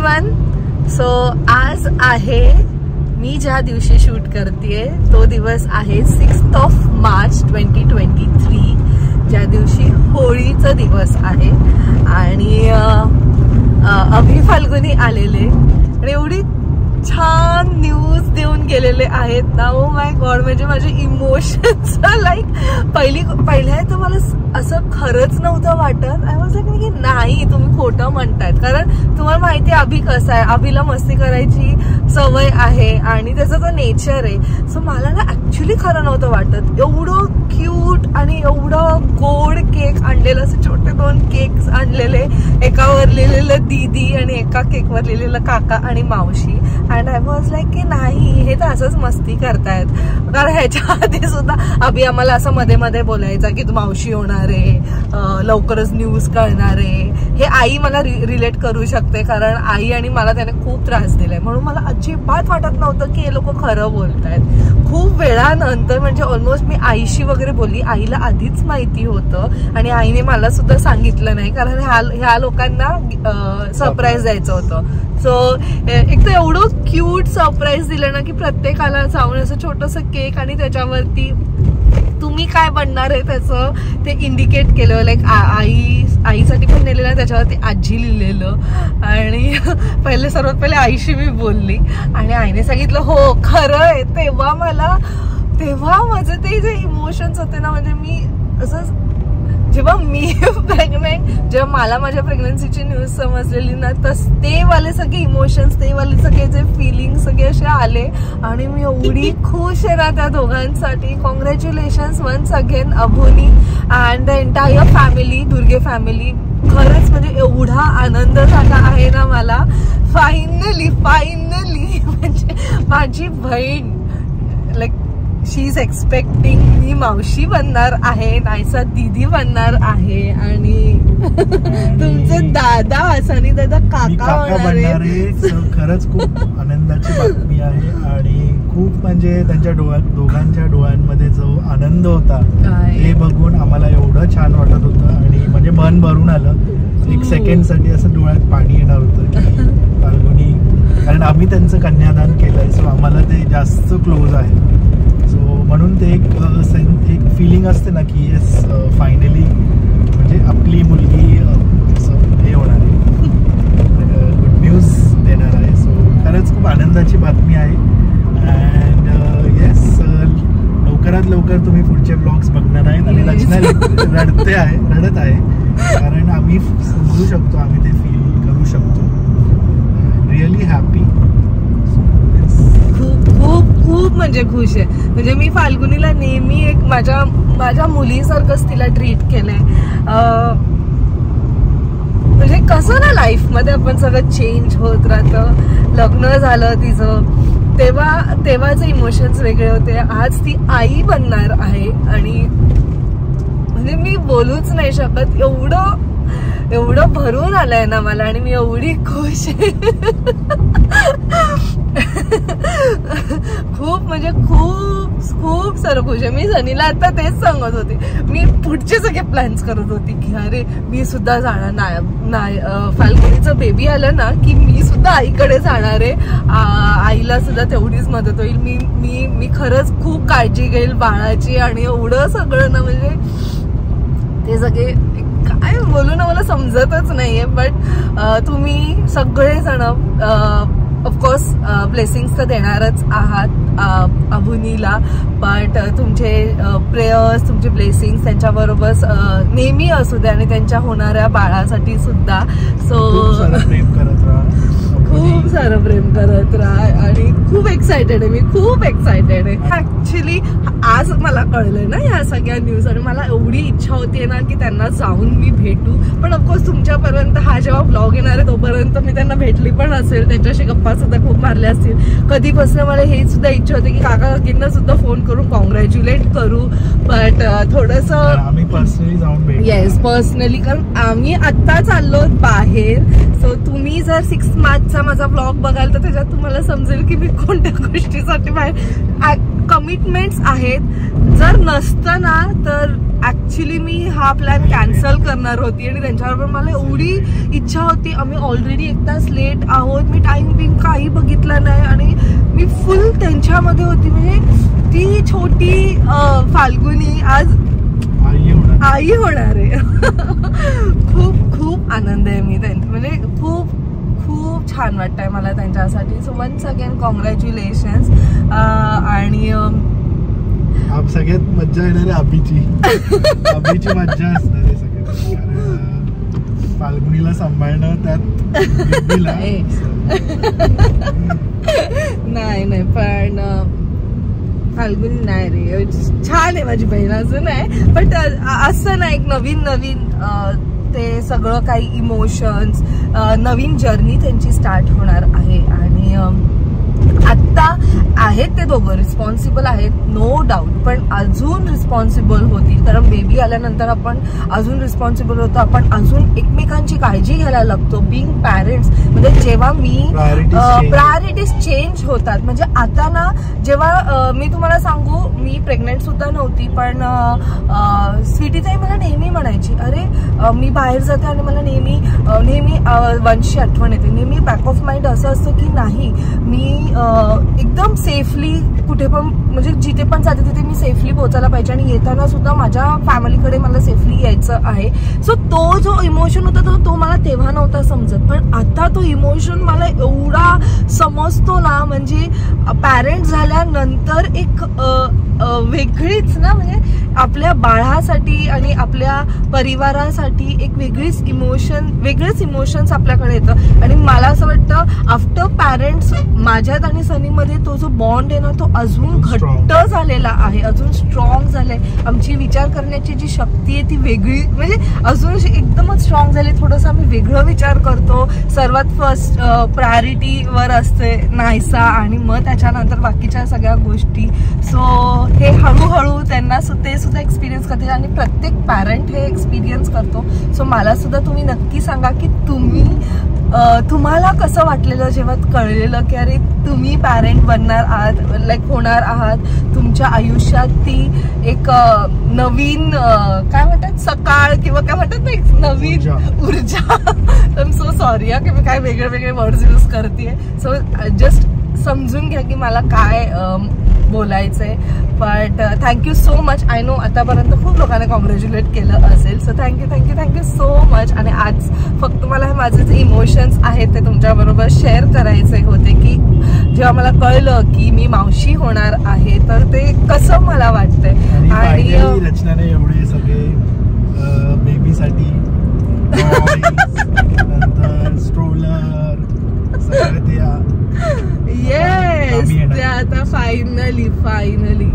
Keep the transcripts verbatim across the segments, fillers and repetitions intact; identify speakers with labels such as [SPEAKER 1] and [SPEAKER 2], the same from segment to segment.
[SPEAKER 1] Everyone. So आज आहे मी ज्या दिवशी शूट करतेय तो दिवस आहे sixth of March twenty twenty three, ज्या दिवशी होळीचा दिवस आहे. आणि अभि फाल्गुनी आलेले आणि एवढी छान न्यूज देऊन गेलेले आहेत ना. ओ माय गॉड, म्हणजे माझे इमोशन्स लाईक पहिली पहिल्या तर मला असं खरंच नव्हतं वाटत. आय वॉज लाईक की नाही तुम्ही खोटं म्हणतायत, कारण तुम्हाला माहिती आहे अभि कसं आहे, अभिला मस्ती करायची सवय आहे आणि त्याचं तो नेचर आहे. सो मला ना ऍक्च्युली खरं नव्हतं वाटत. एवढं क्यूट आणि एवढं गोड केक आणलेलं, असे छोटे दोन केक्स आणलेले, एकावर लिहिलेलं दीदी आणि एका केकवर लिहिलेलं काका आणि मावशी. अँड आय वॉज लाईक की नाही हे तर असंच मस्ती करतायत. कारण ह्याच्या आधी सुद्धा अभि आम्हाला असं मध्ये मध्ये बोलायचा की तू मावशी होणार आहे, लवकरच न्यूज कळणार आहे. हे आई मला रिलेट करू शकते, कारण आई आणि मला त्याने खूप त्रास दिलाय, म्हणून मला अजिबात वाटत नव्हतं की हे लोक खरं बोलतायत. खूप वेळानंतर म्हणजे ऑलमोस्ट मी आईशी वगैरे बोलली, आईला आधीच माहिती होतं आणि आईने मला सुद्धा सांगितलं नाही, कारण ह्या ह्या लोकांना सरप्राईज द्यायचं होतं. सो एक तर एवढं क्यूट सरप्राईज दिलं ना की प्रत्येकाला जाऊन असं छोटंसं केक आणि त्याच्यावरती तुम्ही काय बनणार आहे त्याचं ते इंडिकेट केलं. लाईक आई आईसाठी पण नेलेलं आहे, त्याच्यावरती आजी लिहिलेलं. आणि पहिले सर्वात पहिले आईशी मी बोलली आणि आईने सांगितलं हो खरं आहे. तेव्हा मला तेव्हा माझे ते जे इमोशन्स होते ना, म्हणजे मी असं जेव्हा मी प्रेग्नेंट जेव्हा मला माझ्या प्रेग्नन्सीची न्यूज समजलेली ना, तस ते वाले सगळे इमोशन्स, ते वाले सगळे जे फिलिंग सगळे असे आले आणि मी एवढी खुश आहे ना त्या दोघांसाठी. Congratulations once again Abhuni and the entire family, Durge family. खरंच म्हणजे एवढा आनंद झाला आहे ना मला. फायनली फायनली म्हणजे माझी बहीण लाईक शी इज एक्सपेक्टिंग मी मावशी बनणार आहे, नायसा दीदी बनणार आहे आणि तुमचे दादा हसनी दादा काका बनणार आहे.
[SPEAKER 2] खरंच खूप आनंदाची बातमी आहे आणि खूप म्हणजे त्यांच्या डोळ्यात दोघांच्या डोळ्यांमध्ये जो आनंद होता ते बघून आम्हाला एवढं छान वाटत होतं आणि म्हणजे मन भरून आलं. एक सेकंड साठी असं डोळ्यात पाणी येणार होतं की फाल्गुनी, कारण आम्ही त्यांचं कन्यादान केलंय, सो आम्हाला ते जास्त क्लोज आहे. सो म्हणून ते एक एक फिलिंग असते ना की येस फायनली म्हणजे आपली मुलगी हे होणार आहे, गुड न्यूज देणार आहे. सो खरंच खूप आनंदाची बातमी आहे. अँड येस लवकरात लवकर तुम्ही पुढचे ब्लॉग्स बघणार आहेत. आणि रचना रडते आहे रडत आहे कारण आम्ही समजू शकतो, आम्ही ते फील करू शकतो. रिअली हॅपी,
[SPEAKER 1] खूप खूप खूप म्हणजे खुश आहे. म्हणजे मी फाल्गुनीला नेहमी एक माझ्या माझ्या मुलीसारखंच तिला ट्रीट केलंय. म्हणजे कसं ना लाईफ मध्ये आपण सगळं चेंज होत राहतं. लग्न झालं तिचं तेव्हा तेव्हाचे इमोशन्स वेगळे होते. आज ती आई बनणार आहे आणि म्हणजे मी बोलूच नाही शकत, एवढं एवढं भरून आलंय ना मला आणि मी एवढी खुश आहे. खूप म्हणजे खूप खूप सारं खुश आहे. मी सनीला आता तेच सांगत होते, मी पुढचे सगळे प्लॅन्स करत होती की अरे मी सुद्धा जाणार नाय नाय फाल्गुनीचं बेबी आलं ना की मी सुद्धा आईकडे जाणार आहे. आईला सुद्धा तेवढीच मदत होईल. मी मी मी खरंच खूप काळजी घेईल बाळाची आणि एवढं सगळं ना, म्हणजे ते सगळे काय बोलू ना मला समजतच नाहीये. बट तुम्ही सगळेजण ऑफकोर्स ब्लेसिंग्स तर देणारच आहात अभुनीला, बट तुमचे प्रेयर्स, तुमचे ब्लेसिंग्स त्यांच्याबरोबर नेहमी असू द्या आणि त्यांच्या होणाऱ्या बाळासाठी सुद्धा. सो
[SPEAKER 2] प्रेम करत राहा,
[SPEAKER 1] खूप सारं प्रेम करत राहा आणि खूप एक्सायटेड आहे मी, खूप एक्सायटेड आहे. ऍक्च्युली आज मला कळलं ना या सगळ्या न्यूज आणि मला एवढी इच्छा होती ना की त्यांना जाऊन मी भेटू. पण ऑफकोर्स तुमच्यापर्यंत हा जेव्हा ब्लॉग येणार आहे तोपर्यंत मी त्यांना भेटली पण असेल, त्यांच्याशी गप्पा सुद्धा खूप मारल्या असतील. कधीपासून मला हे सुद्धा इच्छा होती की काका काकींना सुद्धा फोन करून कॉंग्रॅच्युलेट करू. बट थोडस
[SPEAKER 2] आम्ही पर्सनली जाऊन भेटू.
[SPEAKER 1] येस पर्सनली, कारण आम्ही आत्ता चाललो बाहेर. सो तुम्ही जर सिक्स मार्चचा माझा ब्लॉग बघाल तर त्याच्यात तुम्हाला समजेल की मी कोणत्या गोष्टीसाठी बाहेर. कमिटमेंट्स आहेत, जर नसतं ना तर ऍक्च्युली मी हा प्लॅन कॅन्सल करणार होती आणि त्यांच्याबरोबर मला एवढी इच्छा होती. आम्ही ऑलरेडी एक तास लेट आहोत, मी टाइम बिंग काही बघितलं नाही आणि मी फुल त्यांच्यामध्ये होती. म्हणजे ती छोटी फाल्गुनी आज आई होणार आहे. खूप खूप आनंद आहे. मी त्यांच्या म्हणजे खूप खूप छान वाटतंय मला त्यांच्यासाठी. So once again congratulations. आणि
[SPEAKER 2] सगळ्यात मज्जा येणार आहे अभिची अभिची मज्जा असणार आहे सगळ्यात, कारण फाल्गुनीला सांभाळणं त्यात
[SPEAKER 1] नाही नाही पण फाल्गुनी नाही रे, छान आहे माझी बहीण, असं नाही. बट असं नाही, एक नवीन नवीन ते सगळं काही इमोशन्स, नवीन जर्नी त्यांची स्टार्ट होणार आहे. आणि आत्ता आहेत ते दोघं रिस्पॉन्सिबल आहेत, नो डाऊट, पण अजून रिस्पॉन्सिबल होतील, कारण बेबी आल्यानंतर आपण अजून रिस्पॉन्सिबल होतो. आपण अजून एकमेकांची काळजी घ्यायला लागतो. बिंग पॅरेंट्स म्हणजे जेव्हा मी प्रायोरिटीज चेंज होतात. म्हणजे आता ना, जेव्हा मी तुम्हाला सांगू, मी प्रेग्नेंट सुद्धा नव्हती, पण स्वीटीताई मला नेहमी म्हणायची, अरे मी बाहेर जाते आणि मला नेहमी नेहमी वंशची आठवण येते. नेहमी बॅक ऑफ माइंड असं असतं की नाही, मी एकदम सेफली कुठे पण, म्हणजे जिथे पण जाते तिथे मी सेफली पोहोचायला पाहिजे आणि येताना सुद्धा माझ्या फॅमिलीकडे मला सेफली यायचं आहे. सो तो जो इमोशन होता तो तो मला तेव्हा नव्हता समजत, पण आता तो इमोशन मला एवढा समजतो ना. म्हणजे पॅरेंट झाल्यानंतर एक वेगळीच ना, म्हणजे आपल्या बाळासाठी आणि आपल्या परिवारासाठी एक वेगळीच इमोशन, वेगळेच इमोशन्स आपल्याकडे येतं. आणि मला असं वाटतं आफ्टर पॅरेंट्स माझ्यात आणि सनीमध्ये तो जो बॉन्ड आहे ना, तो अजून घट्ट झालेला आहे, अजून स्ट्रॉंग झालाय. आमची विचार करण्याची जी शक्ती आहे ती वेगळी, म्हणजे अजून एकदमच स्ट्रॉंग झाली. थोडंसं आम्ही वेगळं विचार करतो. सर्वात फर्स्ट प्रायोरिटीवर असते नायसा आणि मग त्याच्यानंतर बाकीच्या सगळ्या गोष्टी. सो हे हळूहळू त्यांना ते सुद्धा एक्सपिरियन्स करतील आणि प्रत्येक पॅरेंट हे एक्सपिरियन्स करतो. सो मला सुद्धा तुम्ही नक्की सांगा की तुम्ही तुम्हाला कसं वाटलेलं जेव्हा कळलेलं की अरे तुम्ही पॅरेंट बनणार आहात, लाईक होणार आहात. तुमच्या आयुष्यात ती एक नवीन काय म्हणतात सकाळ किंवा काय म्हणतात ना, एक नवीन ऊर्जा. आय एम सो सॉरी हा की मी काय वेगळे वेगळे वर्ड्स यूज करते. सो जस्ट समजून घ्या की मला काय बोलायचंय. But thank you so much. I know आतापर्यंत खूप लोकांनी कॉंग्रॅच्युलेट केलं असेल. So thank you thank you thank you so much. आणि आज फक्त मला हे माझे जे इमोशन्स आहेत ते तुमच्याबरोबर शेअर करायचे होते की जेव्हा मला कळलं की मी मावशी होणार आहे तर ते कसं मला वाटतंय. आणि
[SPEAKER 2] रचनाने एवढे सगळे बेबीसाठी स्ट्रोलर सगळं
[SPEAKER 1] येस, ते आता फायनली फायनली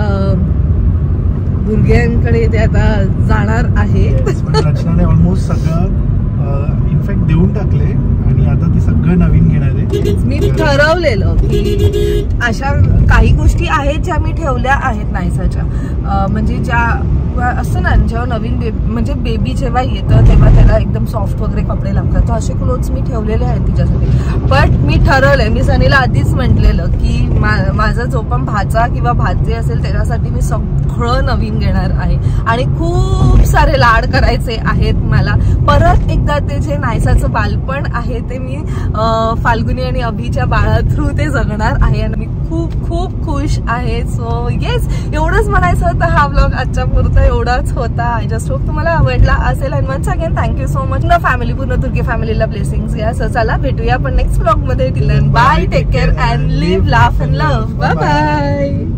[SPEAKER 1] मुलग्यांकडे ते आता जाणार आहे.
[SPEAKER 2] रचनाने ऑलमोस्ट सगळं इनफॅक्ट देऊन टाकले आणि आता ती सगळं नवीन घेणार आहे.
[SPEAKER 1] मी ठरवलेलं की अशा काही गोष्टी आहेत ज्या मी ठेवल्या आहेत नायसाच्या, म्हणजे ज्या असं ना जेव्हा नवीन बेबी म्हणजे बेबी जेव्हा येतं तेव्हा त्याला एकदम सॉफ्ट वगैरे कपडे लागतात, तर असे क्लोथ्स मी ठेवलेले आहेत तिच्यासाठी. बट मी ठरवलंय, मी सनीला आधीच म्हटलेलं की मा माझा जो पण भाचा किंवा भाचे असेल त्याच्यासाठी मी सगळं नवीन घेणार आहे आणि खूप सारे लाड करायचे आहेत मला. परत एकदा ते जे नायसाचं बालपण आहे ते मी फाल्गुनी आणि अभिच्या बाळा थ्रू ते जगणार आहे आणि मी खूप खूप खुश आहे. सो येस, एवढंच म्हणायचं होतं. हा ब्लॉग आजच्या पुरता एवढाच होता. आय जस्ट होप तुम्हाला आवडला असेल. आणि once again thank you so much. न फॅमिली, पूर्ण दुर्गे फॅमिलीला ब्लेसिंग्स या. सो चला भेटूया आपण नेक्स्ट ब्लॉग मध्ये. Till then bye, take care and live, laugh and love. Bye bye.